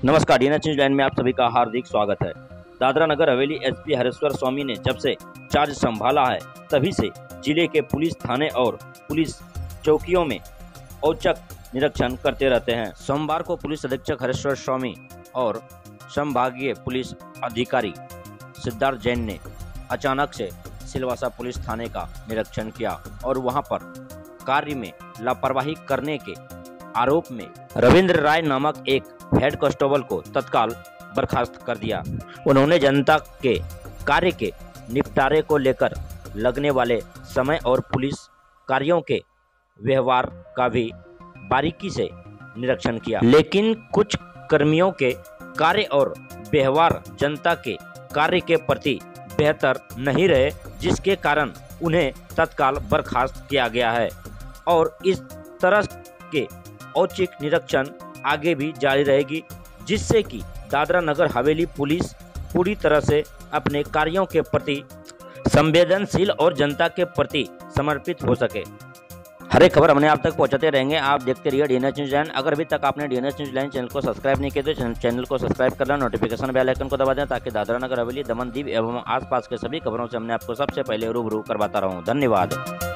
नमस्कार, DNS news line में आप सभी का हार्दिक स्वागत है। दादरा नगर हवेली एसपी हरेश्वर स्वामी ने जब से चार्ज संभाला है तभी से जिले के पुलिस थाने और पुलिस चौकियों में औचक निरीक्षण करते रहते हैं। सोमवार को पुलिस अधीक्षक हरेश्वर स्वामी और संभागीय पुलिस अधिकारी सिद्धार्थ जैन ने अचानक से सिलवासा पुलिस थाने का निरीक्षण किया और वहां पर कार्य में लापरवाही करने के आरोप में रविंद्र राय नामक एक हेड कांस्टेबल को तत्काल बर्खास्त कर दिया। उन्होंने जनता के कार्य के निपटारे को लेकर लगने वाले समय और पुलिस कार्यों के व्यवहार का भी बारीकी से निरीक्षण किया, लेकिन कुछ कर्मियों के कार्य और व्यवहार जनता के कार्य के प्रति बेहतर नहीं रहे, जिसके कारण उन्हें तत्काल बर्खास्त किया गया है और इस तरह के औचक निरीक्षण आगे भी जारी रहेगी, जिससे कि दादरा नगर हवेली पुलिस पूरी तरह से अपने कार्यों के प्रति संवेदनशील और जनता के प्रति समर्पित हो सके। हर एक खबर हमने आप तक पहुंचाते रहेंगे। आप देखते रहिए डीएनएस न्यूज लाइन। अगर अभी तक आपने डीएनएस न्यूज लाइन चैनल को सब्सक्राइब नहीं किया तो चैनल को सब्सक्राइब कर लें, नोटिफिकेशन बेल आइकन को दबा दें ताकि दादरा नगर हवेली, दमन दीव एवं आसपास के सभी खबरों से हमने आपको सबसे पहले रूबरू करवाता रहूं। धन्यवाद।